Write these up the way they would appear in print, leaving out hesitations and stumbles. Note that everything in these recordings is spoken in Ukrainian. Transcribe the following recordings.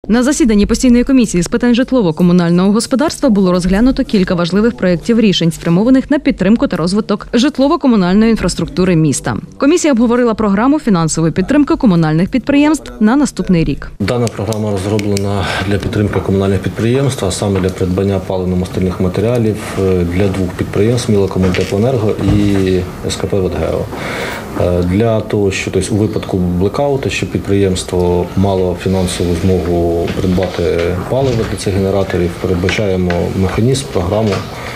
На засіданні постійної комісії з питань житлово-комунального господарства було розглянуто кілька важливих проєктів рішень, спрямованих на підтримку та розвиток житлово-комунальної інфраструктури міста. Комісія обговорила програму фінансової підтримки комунальних підприємств на наступний рік. Дана програма розроблена для підтримки комунальних підприємств, а саме для придбання паливно-мастильних матеріалів для двох підприємств «Мілокомунтеплоенерго» і СКП «Водгео». Для того, що у випадку блекауту, щоб підприємство мало фінансову змогу придбати паливо для цих генераторів, передбачаємо механізм, програму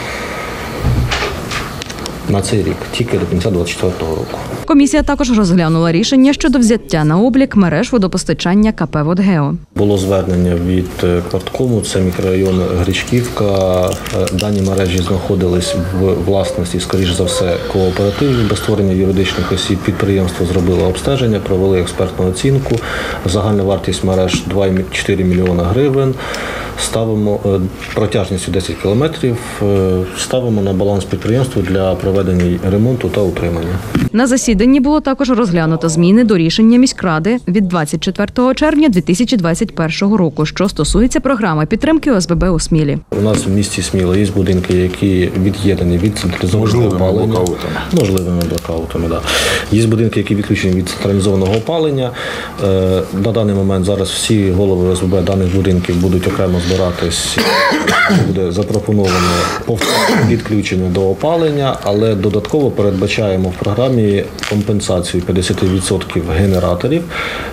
на цей рік, тільки до кінця 2024 року. Комісія також розглянула рішення щодо взяття на облік мереж водопостачання КП «Водгео». Було звернення від Кварткому, це мікрорайон Гречківка. Дані мережі знаходились в власності, скоріш за все, кооперативів. Без створення юридичних осіб підприємство зробило обстеження, провели експертну оцінку. Загальна вартість мереж 2,4 мільйона гривень. Ставимо протяжністю 10 кілометрів, ставимо на баланс підприємства для проведення ремонту та утримання. На засіданні було також розглянуто зміни до рішення міськради від 24 червня 2021 року, що стосується програми підтримки ОСББ у Смілі. У нас в місті Сміла є будинки, які від'єднані від централізованого опалення. Можливими блокаутами, так. Є будинки, які відключені від централізованого опалення. На даний момент зараз всі голови ОСББ даних будинків будуть окремо збиратись, буде запропоновано повторне відключення до опалення, але додатково передбачаємо в програмі компенсацію 50% генераторів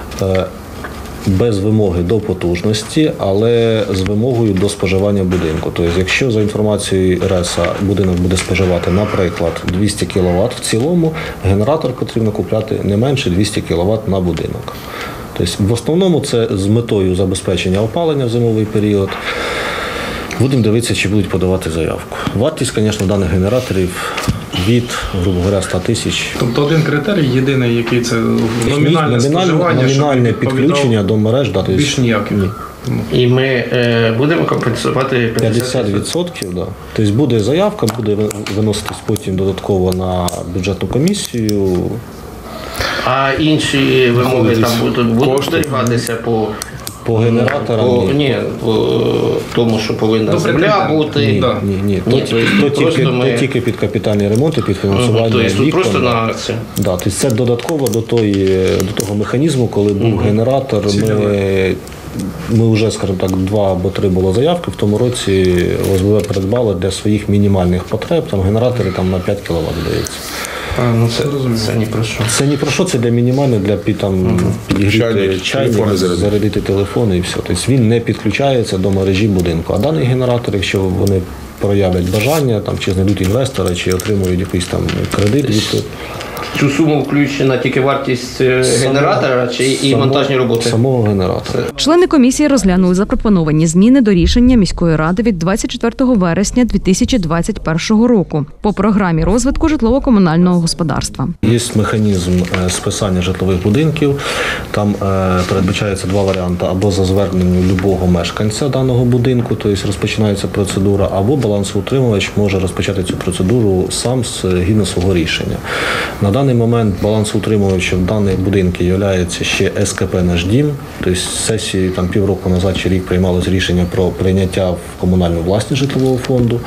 без вимоги до потужності, але з вимогою до споживання будинку. Тобто, якщо за інформацією РЕСа будинок буде споживати, наприклад, 200 кВт в цілому, генератор потрібно купляти не менше 200 кВт на будинок. Тобто, в основному це з метою забезпечення опалення в зимовий період. Будемо дивитися, чи будуть подавати заявку. Вартість, звісно, даних генераторів від, грубо говоря, 100 тисяч. Тобто один критерій, єдиний, який це номінальне споживання, номінальне підключення до мереж. Більш ніяких. Ні. І ми будемо компенсувати 50%, да. Тобто буде заявка, буде виноситись потім додатково на бюджетну комісію. А інші вимоги там будуть зберігатися по генераторам? По тому, що повинна земля бути. Ні. То тільки під капітальний ремонт і під фінансування вікон. Тобто просто на акцію? Да, тобто це додатково до того механізму, коли був генератор. Ми вже, скажімо так, 2 або 3 було заявки. В тому році ОСББ придбали для своїх мінімальних потреб, там генератори на 5 кВт, здається. Це ні про що. Це ні про що, це для мінімальних, для підігріти чайник, зарядити телефон і все. Тобто він не підключається до мережі будинку. А даний генератор, якщо вони проявлять бажання, чи знайдуть інвестора, чи отримують якийсь кредит від... Цю суму включена тільки вартість генератора чи і монтажні роботи? Самого генератора. Члени комісії розглянули запропоновані зміни до рішення міської ради від 24 вересня 2021 року по програмі розвитку житлово-комунального господарства. Є механізм списання житлових будинків. Там передбачається 2 варіанти. Або за зверненням любого мешканця даного будинку, тобто розпочинається процедура, або балансоутримувач може розпочати цю процедуру сам згідно свого рішення. На даний момент балансоутримувачем даних будинків є ще СКП «Наш дім». Тобто сесією півроку назад чи рік приймалось рішення про прийняття в комунальну власність житлового фонду.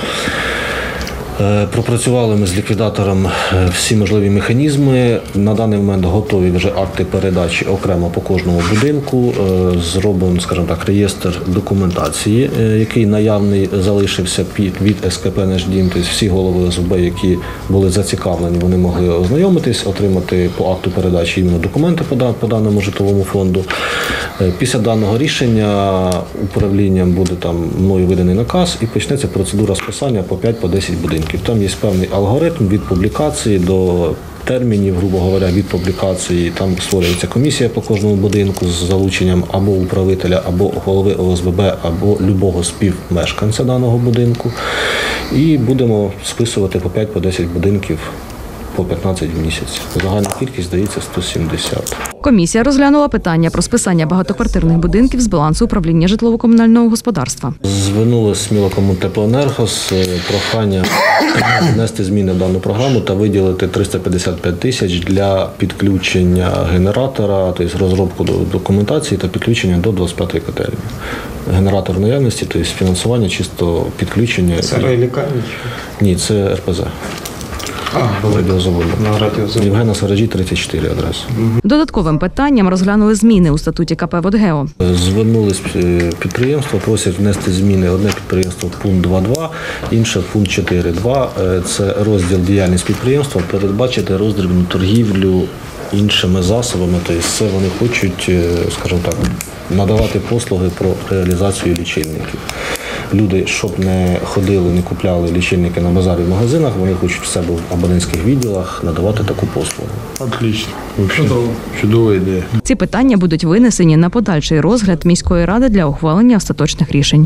Пропрацювали ми з ліквідатором всі можливі механізми. На даний момент готові вже акти передачі окремо по кожному будинку. Зробимо, скажімо так, реєстр документації, який наявний залишився від СКП «Наш дім». Тобто всі голови ОСББ, які були зацікавлені, вони могли ознайомитись, отримати по акту передачі іменно документи по даному житловому фонду. Після даного рішення управлінням буде мною виданий наказ і почнеться процедура списання по 5-10 будинків. Там є певний алгоритм від публікації до термінів, грубо говоря, від публікації. Там створюється комісія по кожному будинку з залученням або управителя, або голови ОСББ, або любого співмешканця даного будинку. І будемо списувати по 5-10 будинків по 15 в місяць. Загальна кількість, здається, 170. Комісія розглянула питання про списання багатоквартирних будинків з балансу управління житлово-комунального господарства. Звернулися Смілокомунтеплоенерго з проханням внести зміни в дану програму та виділити 355 тисяч для підключення генератора, тобто розробку документації та підключення до 25-ї котельні. Генератор наявності, тобто фінансування, чисто підключення. Це райлікарні? Ні, це РПЗ. Радіозаводу. Євгена Сараджі, 34 адреса. Додатковим питанням розглянули зміни у статуті КП «Водгео». Звернулись підприємства, просять внести зміни. Одне підприємство в пункт 2.2, інше в пункт 4.2. Це розділ діяльність підприємства, передбачити роздрібну торгівлю іншими засобами. Тобто це вони хочуть, скажімо так, надавати послуги про реалізацію лічильників. Люди, щоб не ходили, не купляли лічильники на базарі в магазинах, вони хочуть в себе в абонентських відділах надавати таку послугу. Отлично. Чудова ідея. Ці питання будуть винесені на подальший розгляд міської ради для ухвалення остаточних рішень.